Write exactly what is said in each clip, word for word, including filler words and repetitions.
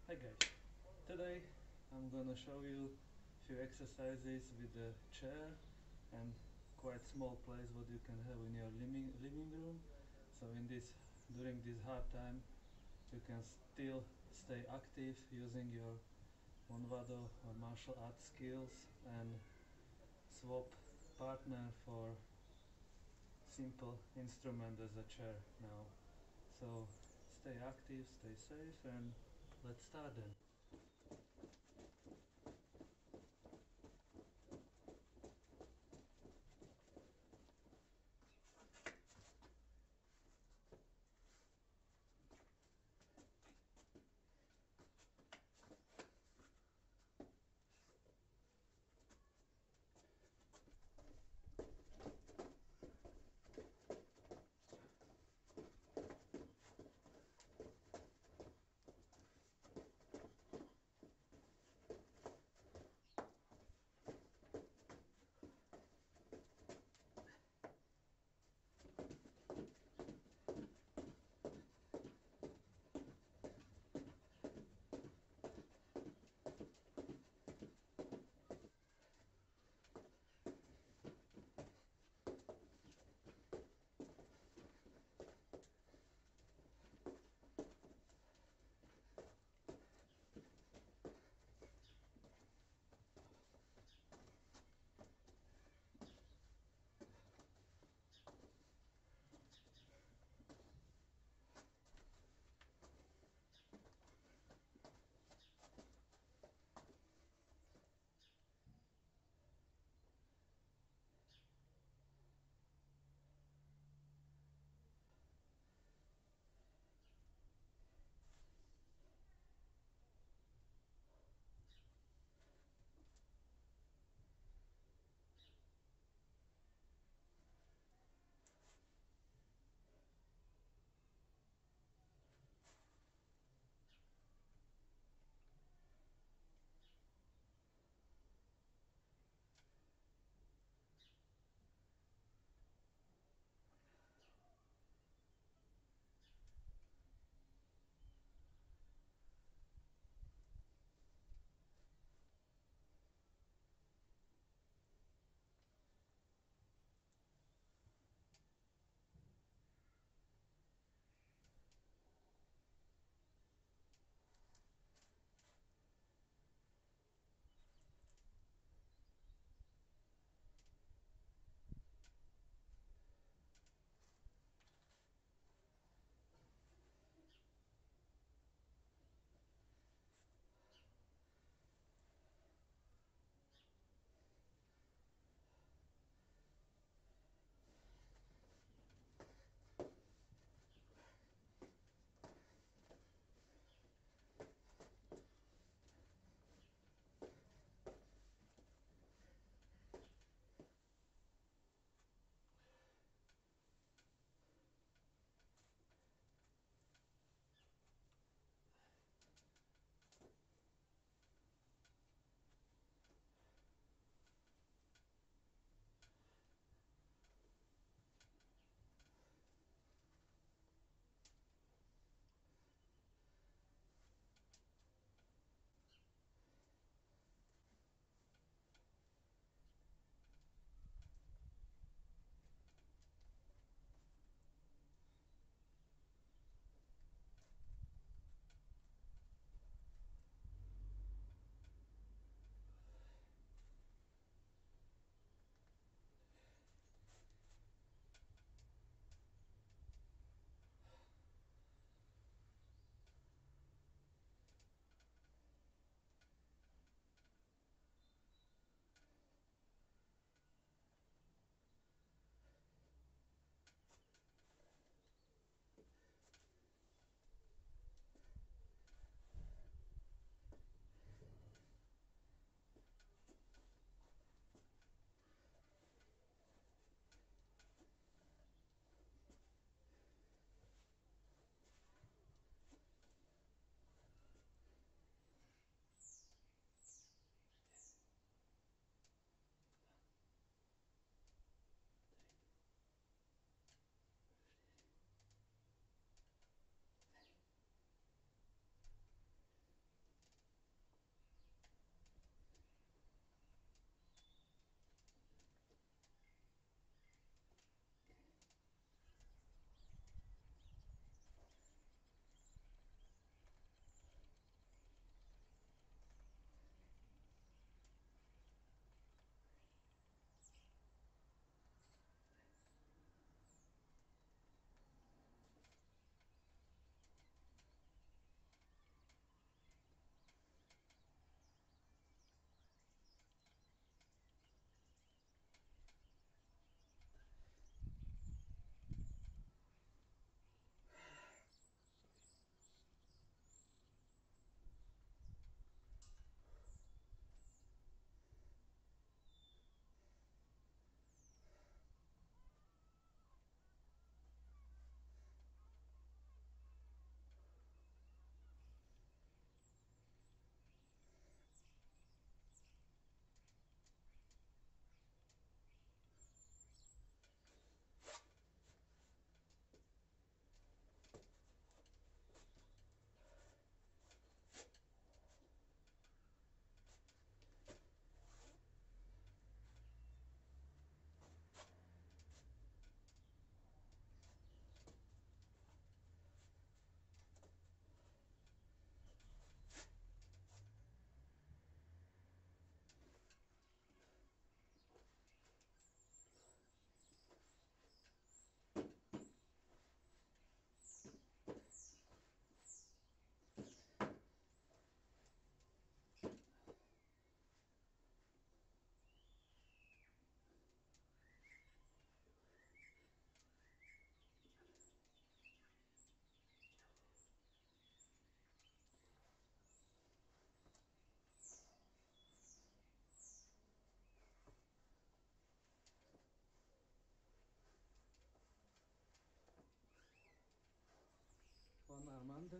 Hi guys, today I'm gonna show you a few exercises with the chair and quite small place what you can have in your living, living room. So in this, during this hard time, you can still stay active using your Monvado or martial arts skills and swap partner for simple instrument as a chair now. So stay active, stay safe, and let's start then. under.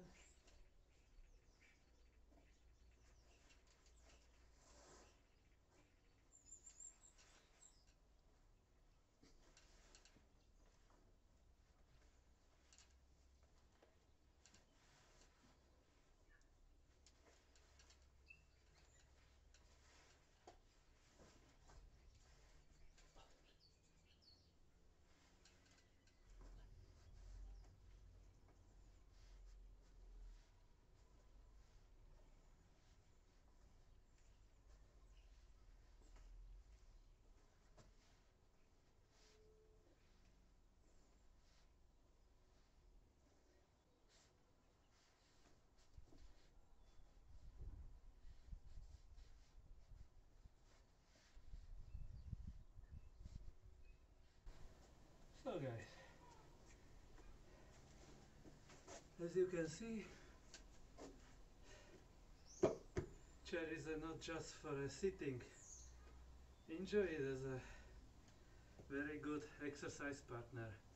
So guys, as you can see, chair is uh, not just for uh, sitting. Enjoy it as a very good exercise partner.